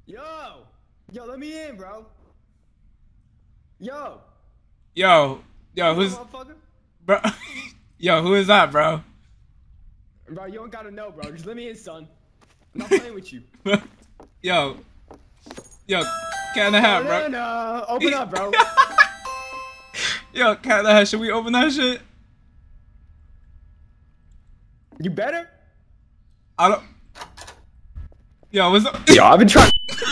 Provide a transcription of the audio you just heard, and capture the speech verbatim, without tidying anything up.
Yo! Yo, let me in, bro. Yo! Yo, yo, who's, bro? Yo, who is that, bro? Bro, you don't gotta know, bro. Just let me in, son. I'm not playing with you. Yo, yo, cat in the hat, bro. DANANA. Open up, bro. Yo, cat in the hat. Should we open that shit? You better. I don't. Yo, what's up? Yo, I've been trying.